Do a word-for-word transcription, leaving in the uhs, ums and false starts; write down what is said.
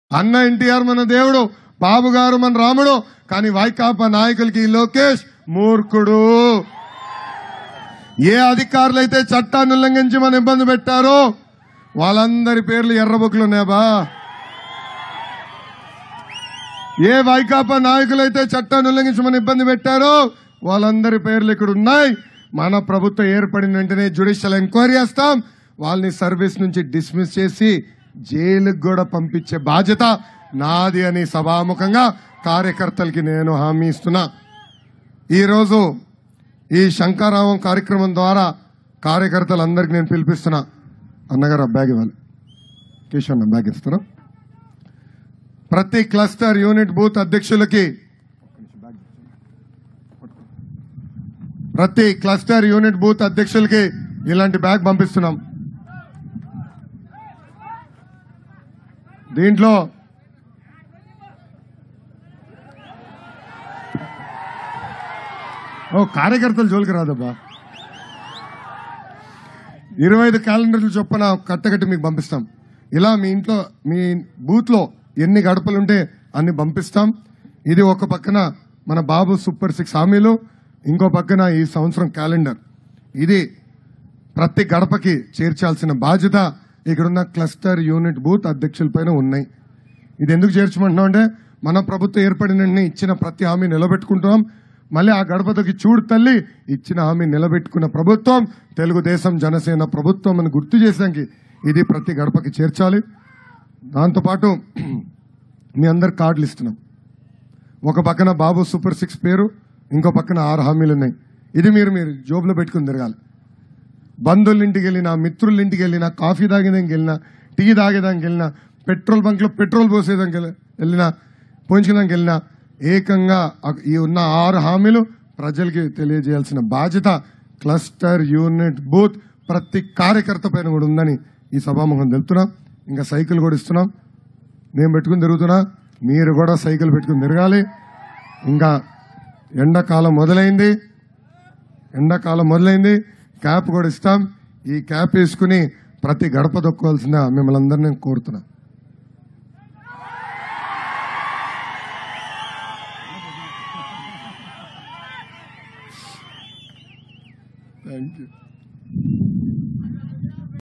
అన్న ఎన్టీఆర్ మన దేవుడు, బాబు గారు మన రాముడు. కానీ వైకాపా నాయకులకి లోకేష్ మూర్ఖుడు. ఏ అధికారులు అయితే చట్టాన్ని ఉల్లంఘించి మన ఇబ్బంది పెట్టారో వాళ్ళందరి పేర్లు ఎర్రబుక్లు ఉన్నాయా? ఏ వైకాపా నాయకులైతే చట్టాన్ని ఉల్లంఘించి మన ఇబ్బంది పెట్టారో వాళ్ళందరి పేర్లు ఇక్కడ ఉన్నాయి. మన ప్రభుత్వం ఏర్పడిన వెంటనే జ్యుడిషియల్ ఎంక్వైరీ చేస్తాం. వాళ్ళని సర్వీస్ నుంచి డిస్మిస్ చేసి జైలుకు కూడా పంపించే బాధ్యత నాది అని సభాముఖంగా కార్యకర్తలకి నేను హామీ ఇస్తున్నా. ఈరోజు ఈ శంకారావం కార్యక్రమం ద్వారా కార్యకర్తలందరికీ నేను పిలిపిస్తున్నా. అన్నగారు ఆ బ్యాగ్ ఇవ్వాలి, కేశవ్ బ్యాగ్ ఇస్తున్నా. ప్రతి క్లస్టర్ యూనిట్ బూత్ అధ్యక్షులకి ప్రతి క్లస్టర్ యూనిట్ బూత్ అధ్యక్షులకి ఇలాంటి బ్యాగ్ పంపిస్తున్నాం. దీంట్లో ఓ కార్యకర్తలు జోలికి రాదబ్బా. ఇరవై ఐదు క్యాలెండర్లు చొప్పున కట్టకట్టి మీకు పంపిస్తాం. ఇలా మీ ఇంట్లో మీ బూత్ లో ఎన్ని గడపలుంటే అన్ని పంపిస్తాం. ఇది ఒక పక్కన మన బాబు సూపర్ సిక్స్ హామీలు, ఇంకో పక్కన ఈ సంవత్సరం క్యాలెండర్. ఇది ప్రతి గడపకి చేర్చాల్సిన బాధ్యత ఇక్కడున్న క్లస్టర్ యూనిట్ బూత్ అధ్యక్షులపైన ఉన్నాయి. ఇది ఎందుకు చేర్చమంటున్నాం అంటే మన ప్రభుత్వం ఏర్పడిన ఇచ్చిన ప్రతి హామీ నిలబెట్టుకుంటున్నాం. మళ్ళీ ఆ గడపతకి చూడు తల్లి ఇచ్చిన హామీ నిలబెట్టుకున్న ప్రభుత్వం తెలుగుదేశం జనసేన ప్రభుత్వం అని గుర్తు చేసానికి ఇది ప్రతి గడపకి చేర్చాలి. దాంతోపాటు మీ అందరు కార్డులు ఇస్తున్నాం. ఒక పక్కన బాబు సూపర్ సిక్స్ పేరు, ఇంకో పక్కన ఆరు హామీలు ఉన్నాయి. ఇది మీరు మీరు జోబులో పెట్టుకుని తిరగాలి. బంధువుల ఇంటికి వెళ్ళినా, మిత్రుల ఇంటికి వెళ్ళినా, కాఫీ తాగేదానికి వెళ్ళినా, టీ తాగేదానికి వెళ్ళినా, పెట్రోల్ బంక్ లో పెట్రోల్ పోసేదానికి వెళ్ళినా, పోయించడానికి వెళ్ళినా ఏకంగా ఈ ఉన్న ఆరు హామీలు ప్రజలకి తెలియజేయాల్సిన బాధ్యత క్లస్టర్ యూనిట్ బూత్ ప్రతి కార్యకర్త పైన కూడా ఉందని ఈ సభాముఖం తెలుపుతున్నాం. ఇంకా సైకిల్ కూడా ఇస్తున్నాం. నేను పెట్టుకుని తిరుగుతున్నా, మీరు కూడా సైకిల్ పెట్టుకుని తిరగాలి. ఇంకా ఎండాకాలం మొదలైంది ఎండాకాలం మొదలైంది క్యాప్ కూడా ఇస్తాం. ఈ క్యాప్ వేసుకుని ప్రతి గడప దొక్కోవాల్సిన మిమ్మల్ని అందరినీ నేను కోరుతున్నా. Thank you.